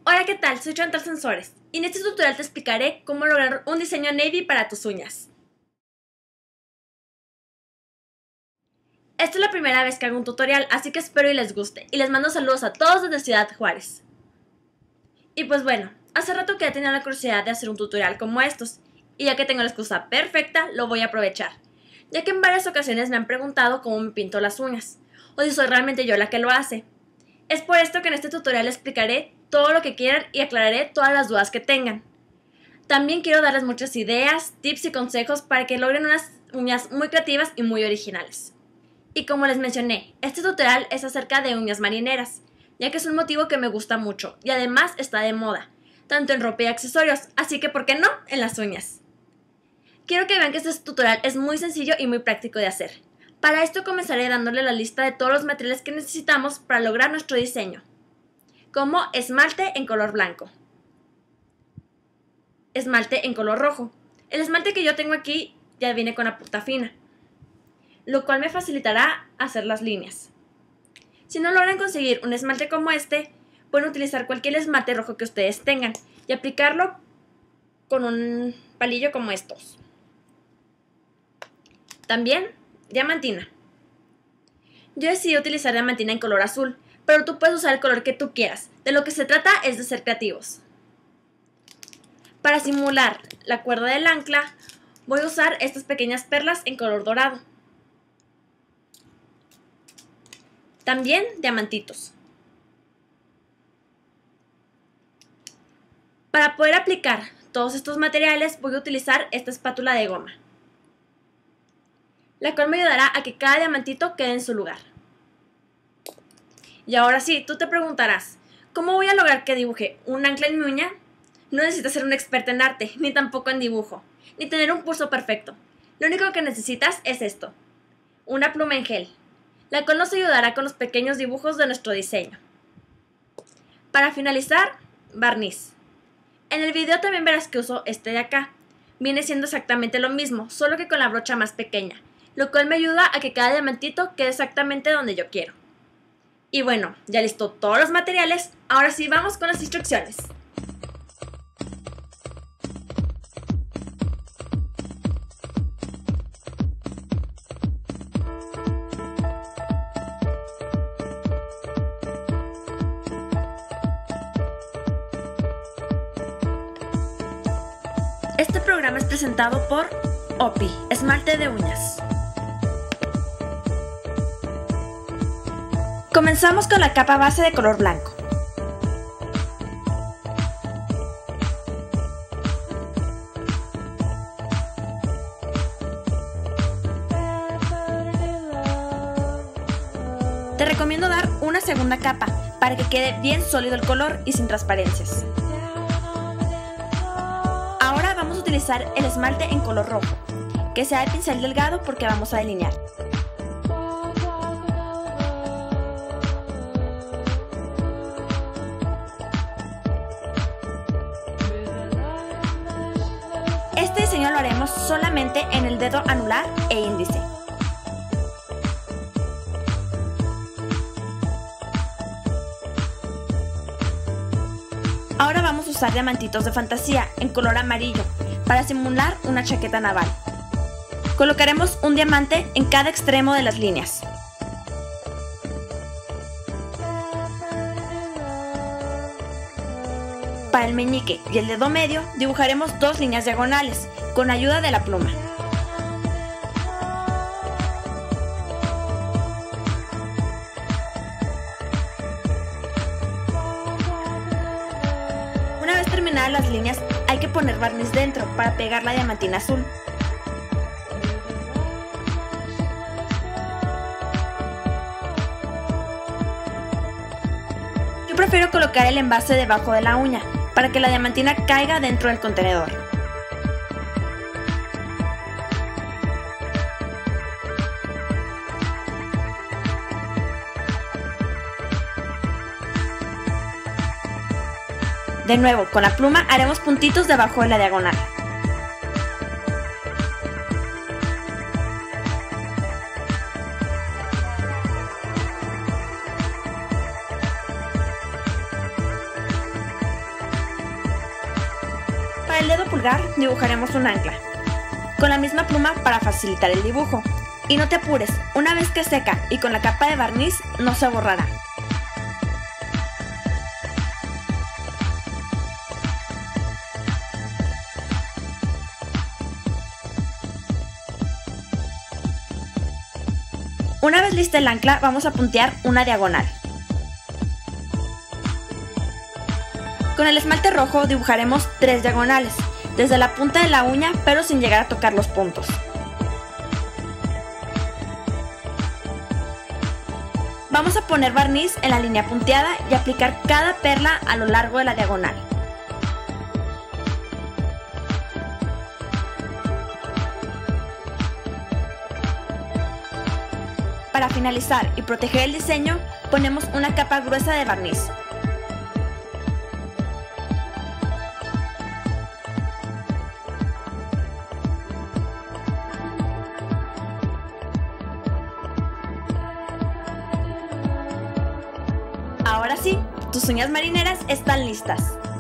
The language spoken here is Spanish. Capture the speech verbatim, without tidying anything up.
Hola, ¿qué tal? Soy Chantal Sensores y en este tutorial te explicaré cómo lograr un diseño navy para tus uñas. Esta es la primera vez que hago un tutorial, así que espero y les guste, y les mando saludos a todos desde Ciudad Juárez. Y pues bueno, hace rato que he tenido la curiosidad de hacer un tutorial como estos, y ya que tengo la excusa perfecta, lo voy a aprovechar, ya que en varias ocasiones me han preguntado cómo me pinto las uñas, o si soy realmente yo la que lo hace. Es por esto que en este tutorial explicaré todo lo que quieran y aclararé todas las dudas que tengan. También quiero darles muchas ideas, tips y consejos para que logren unas uñas muy creativas y muy originales. Y como les mencioné, este tutorial es acerca de uñas marineras, ya que es un motivo que me gusta mucho y además está de moda, tanto en ropa y accesorios, así que ¿por qué no? En las uñas. Quiero que vean que este tutorial es muy sencillo y muy práctico de hacer. Para esto comenzaré dándole la lista de todos los materiales que necesitamos para lograr nuestro diseño, como esmalte en color blanco, esmalte en color rojo. El esmalte que yo tengo aquí ya viene con la punta fina, lo cual me facilitará hacer las líneas. Si no logran conseguir un esmalte como este, pueden utilizar cualquier esmalte rojo que ustedes tengan y aplicarlo con un palillo como estos. También diamantina. Yo decidí utilizar diamantina en color azul, pero tú puedes usar el color que tú quieras. De lo que se trata es de ser creativos. Para simular la cuerda del ancla, voy a usar estas pequeñas perlas en color dorado. También diamantitos. Para poder aplicar todos estos materiales, voy a utilizar esta espátula de goma, la cual me ayudará a que cada diamantito quede en su lugar. Y ahora sí, tú te preguntarás, ¿cómo voy a lograr que dibuje un ancla en mi uña? No necesitas ser un experto en arte, ni tampoco en dibujo, ni tener un pulso perfecto. Lo único que necesitas es esto, una pluma en gel, la cual nos ayudará con los pequeños dibujos de nuestro diseño. Para finalizar, barniz. En el video también verás que uso este de acá. Viene siendo exactamente lo mismo, solo que con la brocha más pequeña, lo cual me ayuda a que cada diamantito quede exactamente donde yo quiero. Y bueno, ya listo todos los materiales, ahora sí vamos con las instrucciones. Este programa es presentado por Opi, esmalte de uñas. Comenzamos con la capa base de color blanco. Te recomiendo dar una segunda capa para que quede bien sólido el color y sin transparencias. Ahora vamos a utilizar el esmalte en color rojo, que sea de pincel delgado porque vamos a delinear. Este diseño lo haremos solamente en el dedo anular e índice. Ahora vamos a usar diamantitos de fantasía en color amarillo para simular una chaqueta naval. Colocaremos un diamante en cada extremo de las líneas. Para el meñique y el dedo medio dibujaremos dos líneas diagonales con ayuda de la pluma. Una vez terminadas las líneas, hay que poner barniz dentro para pegar la diamantina azul. Yo prefiero colocar el envase debajo de la uña para que la diamantina caiga dentro del contenedor. De nuevo, con la pluma haremos puntitos debajo de la diagonal. Con el dedo pulgar dibujaremos un ancla, con la misma pluma para facilitar el dibujo. Y no te apures, una vez que seca y con la capa de barniz no se borrará. Una vez lista el ancla, vamos a puntear una diagonal. Con el esmalte rojo dibujaremos tres diagonales, desde la punta de la uña pero sin llegar a tocar los puntos. Vamos a poner barniz en la línea punteada y aplicar cada perla a lo largo de la diagonal. Para finalizar y proteger el diseño, ponemos una capa gruesa de barniz. Ahora sí, tus uñas marineras están listas.